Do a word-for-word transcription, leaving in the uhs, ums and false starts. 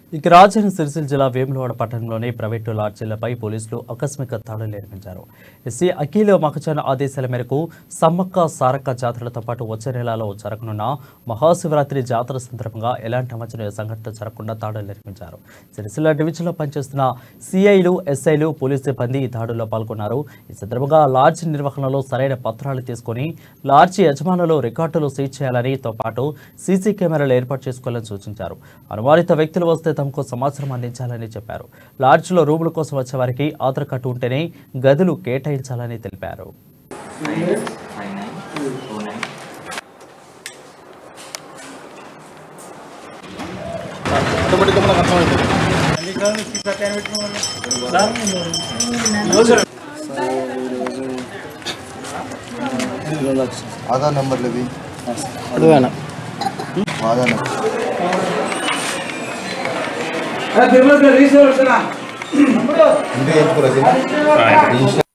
ఇక రాజధాని సిరిసిల్ల జిల్లా వేములవాడ పట్టణంలోని ప్రైవేటు లాడ్జీలపై పోలీసులు ఆకస్మిక దాడులు నిర్వహించారు. ఎస్సీ అఖిల మహాజన్ ఆదేశాల మేరకు సమ్మక్క సారక్క జాతరలతో పాటు వచ్చే నెలలో జరగనున్న మహాశివరాత్రి జాతర సందర్భంగా ఎలాంటి అవాంఛనీయ సంఘటన జరగకుండా దాడులు నిర్వహించారు. సిరిసిల్ల డివిజన్లో పనిచేస్తున్న సిఐలు, ఎస్ఐలు, పోలీసు సిబ్బంది ఈ దాడుల్లో పాల్గొన్నారు. ఈ సందర్భంగా లాడ్జీ నిర్వహణలో సరైన పత్రాలు తీసుకుని లాడ్జీ యజమానులు రికార్డులు సీజ్ చేయాలని తో పాటు సీసీ కెమెరాలు ఏర్పాటు చేసుకోవాలని సూచించారు. అనుమానిత వ్యక్తులు వస్తే తమకు సమాచారం అందించాలని చెప్పారు. లాడ్జ్లో రూముల కోసం వచ్చే వారికి ఆధార్ కార్డు ఉంటేనే గదులు కేటాయించాలని తెలిపారు. आधार नंबर लेवी आधार नंबर